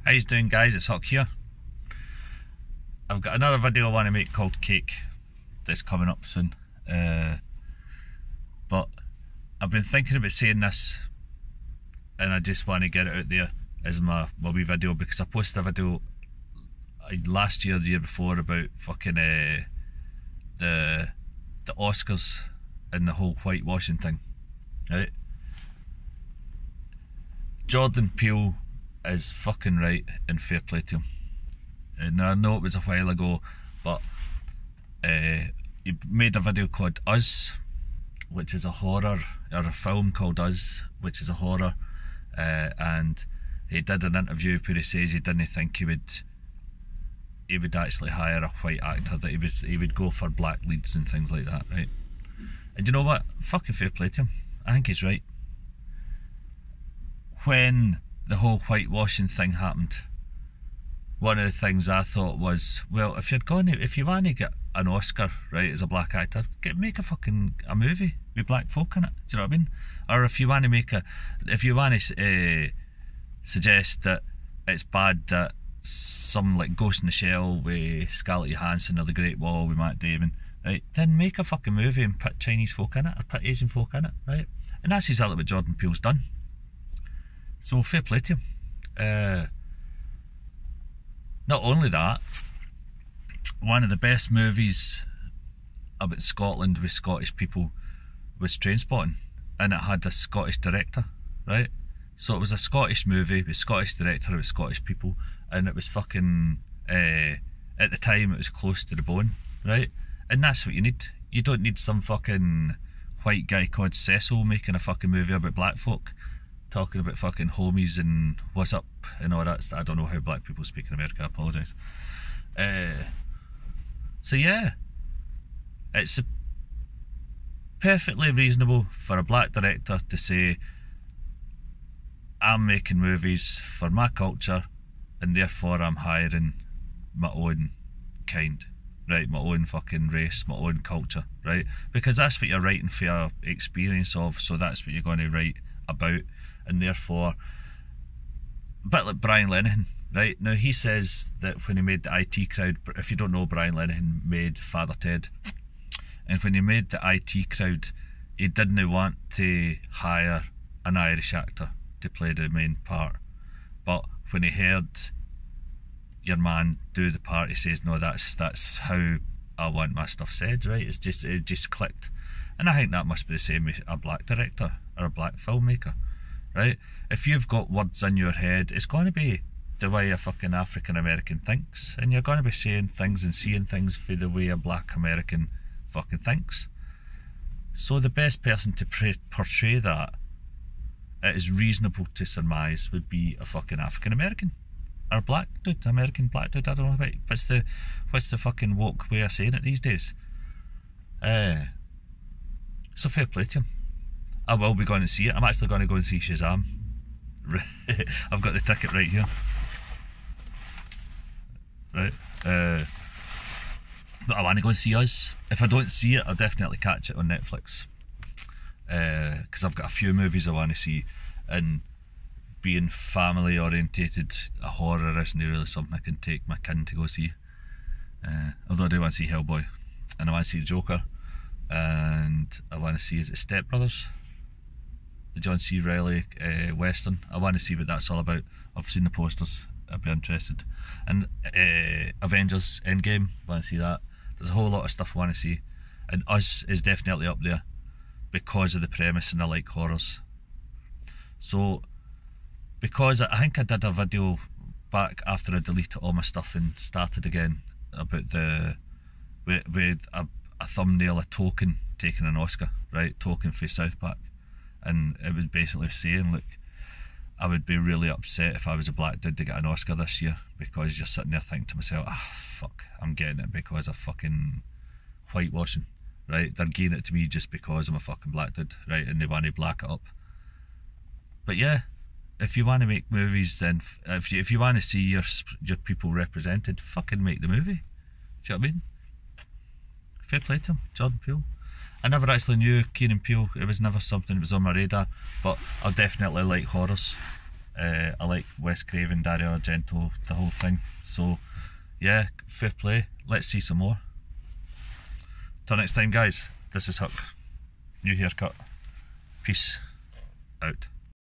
How you doing, guys? It's Huck here. I've got another video I want to make called Cake that's coming up soon. But I've been thinking about saying this and I just want to get it out there as my wee video, because I posted a video last year, the year before, about fucking the Oscars and the whole whitewashing thing, right? Jordan Peele is fucking right, and fair play to him. And I know it was a while ago, but he made a video called Us, which is a horror, or a film called Us, which is a horror, and he did an interview where he says he didn't think he would actually hire a white actor, that he would go for black leads and things like that, right? And you know what? Fucking fair play to him. I think he's right. When the whole whitewashing thing happened, one of the things I thought was, well, if you want to get an Oscar, right, as a black actor, make a movie with black folk in it. Do you know what I mean? Or if you want to suggest that it's bad that some like Ghost in the Shell with Scarlett Johansson or The Great Wall with Matt Damon, right, then make a fucking movie and put Chinese folk in it, or put Asian folk in it, right? And that's exactly what Jordan Peele's done. So fair play to him. Not only that, one of the best movies about Scotland with Scottish people was Trainspotting, and it had a Scottish director, right? So it was a Scottish movie with Scottish director, with Scottish people, and it was fucking, at the time it was close to the bone, right? And that's what you need. You don't need some fucking white guy called Cecil making a fucking movie about black folk, talking about fucking homies and what's up and all that. I don't know how black people speak in America, I apologise. So yeah, it's perfectly reasonable for a black director to say, I'm making movies for my culture and therefore I'm hiring my own kind, right? My own fucking race, my own culture, right? Because that's what you're writing for your experience of, so that's what you're going to write about. And therefore, a bit like Brian Lenihan, right? Now he says that when he made the IT Crowd, if you don't know, Brian Lenihan made Father Ted, and when he made the IT Crowd, he didn't want to hire an Irish actor to play the main part, but when he heard your man do the part, he says, no, that's how I want my stuff said, right? It just clicked. And I think that must be the same with a black director or a black filmmaker, right? If you've got words in your head, it's going to be the way a fucking African American thinks, and you're going to be saying things and seeing things for the way a black American fucking thinks. So the best person to portray that, it is reasonable to surmise, would be a fucking African American or black dude, American black dude. I don't know about what's the fucking woke way of saying it these days. So fair play to him. I will be going to see it. I'm actually going to go and see Shazam. I've got the ticket right here. Right. But I want to go and see Us. If I don't see it, I'll definitely catch it on Netflix. Because I've got a few movies I want to see, and being family orientated, a horror isn't really something I can take my kin to go see. Although I do want to see Hellboy, and I want to see Joker, and I want to see, is it Step Brothers? The John C. Reilly Western. I want to see what that's all about. I've seen the posters, I'd be interested. And Avengers Endgame, I want to see that. There's a whole lot of stuff I want to see, and Us is definitely up there because of the premise, and I like horrors. So, because I think I did a video back after I deleted all my stuff and started again about with a thumbnail, a Token taking an Oscar, right? Token for South Park. And it was basically saying, look, I would be really upset if I was a black dude to get an Oscar this year, because you're sitting there thinking to myself, fuck, I'm getting it because of fucking whitewashing, right? They're giving it to me just because I'm a fucking black dude, right? And they want to black it up. But yeah, if you want to make movies, then if you want to see your people represented, fucking make the movie. Do you know what I mean? Fair play to him, Jordan Peele. I never actually knew Keenan Peele. It was never something that was on my radar, but I definitely like horrors. I like Wes Craven, Dario Argento, the whole thing. So yeah, fair play. Let's see some more. Till next time, guys. This is Huck. New haircut. Peace out.